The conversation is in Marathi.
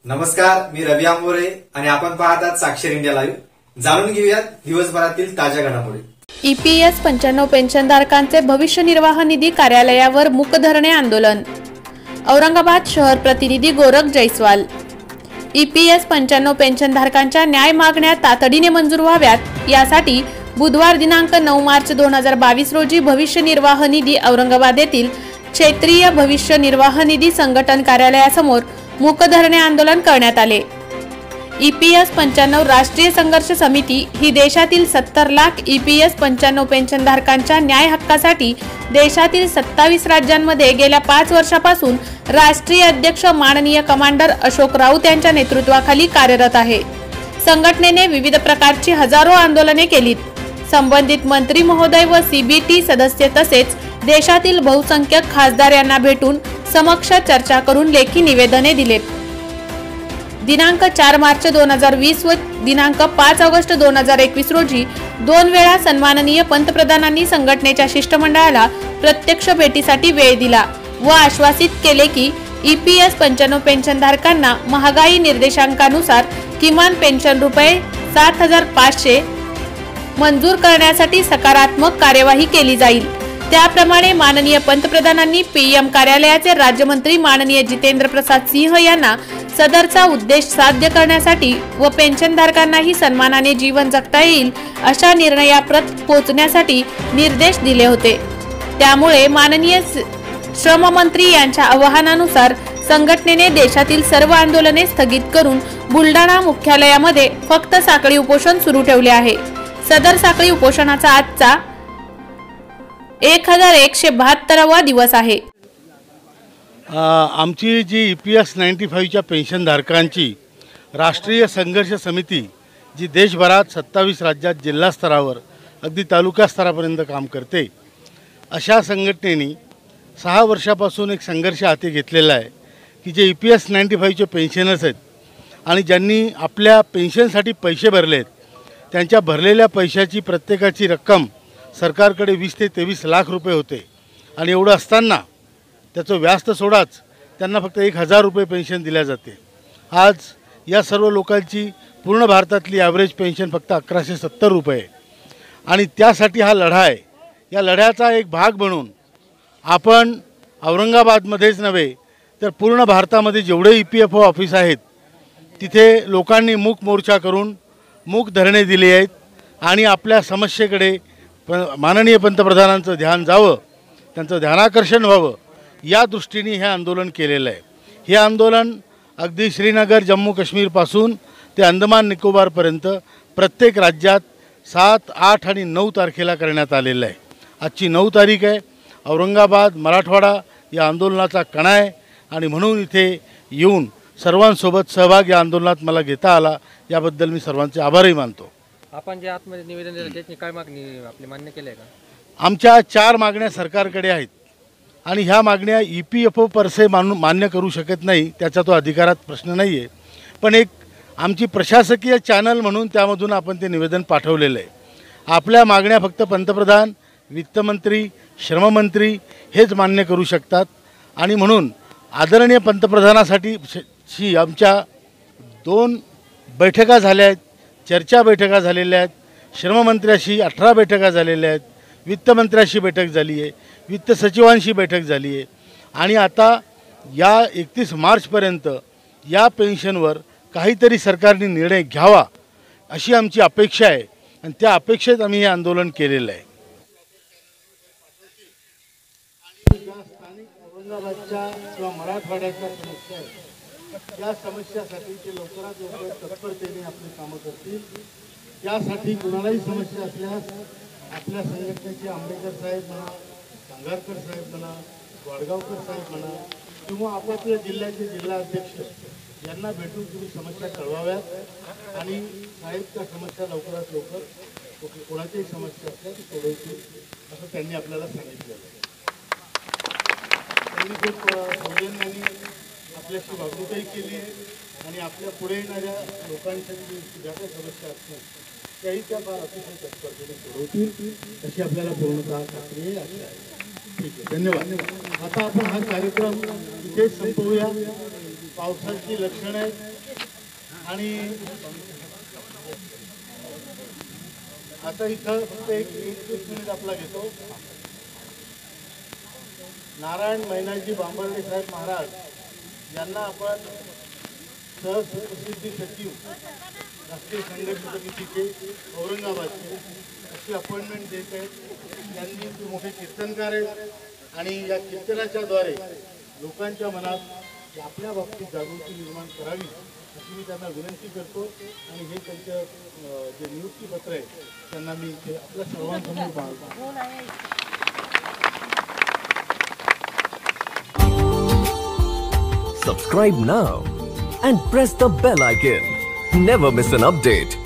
नमस्कार, मी रवी आंबोरे आणि आपण पाहतात साक्षर इंडिया लाईव्ह। जाणून घेऊयात दिवसभरातील ताज्या घडामोडी। EPS 95 पेन्शनधारकांचे भविष्य निर्वाह निधी कार्यालयावर मूक धरणे आंदोलन। औरंगाबाद शहर प्रतिनिधी गोरख जयस्वाल। EPS 95 पेन्शनधारकांच्या न्याय मागण्या तातडीने मंजूर व्हाव्यात यासाठी बुधवार दिनांक 9 मार्च 2022 रोजी भविष्य निर्वाह निधी औरंगाबाद येथील क्षेत्रीय भविष्य निर्वाह निधी संघटन कार्यालयासमोर मूक धरणे आंदोलन करण्यात आले। EPS 95 राष्ट्रीय संघर्ष समिती ही देशातील 70 लाख EPS 95 पेन्शनधारकांच्या न्याय हक्कासाठी देशातील 27 राज्यांमध्ये गेल्या 5 वर्षापासून राष्ट्रीय अध्यक्ष माननीय कमांडर अशोक राऊत यांच्या नेतृत्वाखाली कार्यरत आहे। संघटनेने विविध प्रकारची हजारो आंदोलने केलीत। संबंधित मंत्री महोदय व CBT सदस्य तसेच देशातील बहुसंख्यक खासदार यांना भेटून समक्ष चर्चा करून लेखी निवेदने दिलेत। दिनांक 4 मार्च 2020 व दिनांक 5 ऑगस्ट 2021 रोजी 2 वेळा सन्माननीय पंतप्रधानांनी संघटनेच्या शिष्टमंडळाला प्रत्यक्ष भेटीसाठी वेळ दिला व आश्वासित केले की EPS 95 पेन्शनधारकांना महागाई निर्देशांकानुसार किमान पेन्शन रुपये 7,500 मंजूर करण्यासाठी सकारात्मक कार्यवाही केली जाईल। त्याप्रमाणे माननीय पंतप्रधानांनी PM कार्यालयाचे राज्यमंत्री माननीय जितेंद्र प्रसाद सिंह यांना सदरचा उद्देश साध्य करण्यासाठी व पेन्शनधारकांनाही सन्मानाने जीवन जगता येईल अशा निर्णयाप्रत पोहोचण्यासाठी निर्देश दिले होते। त्यामुळे माननीय श्रम मंत्री यांच्या आवाहनानुसार संघटनेने देशातील सर्व आंदोलने स्थगित करून बुलढाणा मुख्यालयामध्ये फक्त साखळी उपोषण सुरू ठेवले आहे। सदर साखळी उपोषणाचा आजचा 1172वा दिवस आहे। आमची जी EPS 95च्या पेन्शनधारकांची राष्ट्रीय संघर्ष समिती जी देशभरात 27 राज्यात जिल्हा स्तरावर अगदी तालुका स्तरापर्यंत काम करते, अशा संघटनेने 6 वर्षापासून एक संघर्ष हाती घेतलेला आहे की जे EPS 95चे पेन्शनर्स आहेत आणि ज्यांनी आपल्या पेन्शनसाठी पैसे भरले आहेत, त्यांच्या भरलेल्या पैशाची प्रत्येकाची रक्कम सरकारकडे 20 ते 23 लाख रुपये होते आणि एवढं असताना त्याचं व्याज तर सोडाच, त्यांना फक्त 1,000 रुपये पेन्शन दिल्या जाते। आज या सर्व लोकांची पूर्ण भारतातली ॲव्हरेज पेन्शन फक्त 1170 रुपये आणि त्यासाठी हा लढा आहे। या लढ्याचा एक भाग म्हणून आपण औरंगाबादमध्येच नव्हे तर पूर्ण भारतामध्ये जेवढे EPFO ऑफिस आहेत तिथे लोकांनी मूक मोर्चा करून मूक धरणे दिले आहेत आणि आपल्या समस्येकडे माननीय पंतप्रधानांचं ध्यान जावं, त्यांचं ध्यानाकर्षण व्हावं या दृष्टीने हे आंदोलन केलेलं आहे। हे आंदोलन अगदी श्रीनगर जम्मू काश्मीरपासून ते अंदमान निकोबारपर्यंत प्रत्येक राज्यात 7, 8 आणि 9 तारखेला करण्यात आलेलं आहे। आजची 9 तारीख आहे। औरंगाबाद मराठवाडा या आंदोलनाचा कणा आहे आणि म्हणून इथे येऊन सर्वांसोबत सहभाग या आंदोलनात मला घेता आला याबद्दल मी सर्वांचे आभारही मानतो। आपण जे आतमध्ये निवेदन दिलं त्याची काय मागणी आपली मान्य केली आहे का? आमच्या 4 मागण्या सरकारकडे आहेत आणि ह्या मागण्या EPFO परसे मान्य करू शकत नाही, त्याचा तो अधिकारात प्रश्न नाही आहे, पण एक आमची प्रशासकीय चॅनल म्हणून त्यामधून आपण ते निवेदन पाठवलेलं आहे। आपल्या मागण्या फक्त पंतप्रधान, वित्तमंत्री, श्रममंत्री हेच मान्य करू शकतात आणि म्हणून आदरणीय पंतप्रधानासाठी आमच्या 2 बैठका झाल्या आहेत, चर्चा बैठका झालेल्या आहेत। श्रममंत्र्याशी 18 बैठका झालेल्या आहेत, वित्तमंत्र्याशी बैठक झाली आहे, वित्त सचिवांशी बैठक झाली आहे आणि आता या 31 मार्चपर्यंत या पेन्शनवर काहीतरी सरकारने निर्णय घ्यावा अशी आमची अपेक्षा आहे आणि त्या अपेक्षेत आम्ही हे आंदोलन केलेलं आहे। स्थानिक औरंगाबादच्या किंवा मराठवाड्याच्या समस्या आहेत, त्या समस्यासाठी ते लवकरात लवकर तत्परतेने आपली कामं करतील। त्यासाठी कुणालाही समस्या असल्यास आपल्या संघटनेचे आंबेडकर साहेब म्हणा, सांगारकर साहेब म्हणा, वाडगावकर साहेब म्हणा किंवा आपापल्या जिल्ह्याचे जिल्हा अध्यक्ष यांना भेटून तुम्ही समस्या कळवाव्यात आणि साहेब त्या समस्या लवकरात लवकर कोणाच्याही समस्या असल्या ती सोडवतील असं त्यांनी आपल्याला सांगितलेलं आहे। त्यांनी खूप सौजन्याने आपल्याशी वागणूकही केली आहे आणि आपल्या पुढे येणाऱ्या लोकांसाठी ज्या काही समस्या असतील त्याही त्या फार अतिशय तत्परतेने सोडवतील अशी आपल्याला पूर्णतः खात्री आहे। ठीक आहे, धन्यवाद। आता आपण हा कार्यक्रम इथेच संपवूया। पावसाची लक्षणं आहेत। आणि आता इथं फक्त एक 21 मिनिट आपला घेतो. नारायण मैनाजी बांबर्डे साहेब महाराज यांना आपण सहप्रसिद्धी सचिव राष्ट्रीय संघर्ष समितीचे औरंगाबादचे अशी अपॉइंटमेंट देत आहेत. त्यांनी ते मोठे कीर्तनकार आहेत आणि या कीर्तनाच्याद्वारे लोकांच्या मनात आपल्या बाबतीत जागृती निर्माण करावी अशी मी त्यांना विनंती करतो. आणि हे त्यांचं जे नियुक्तीपत्र आहे त्यांना मी इथे आपल्या सर्वांसमोर पाहतो. Subscribe now and press the bell icon. Never miss an update.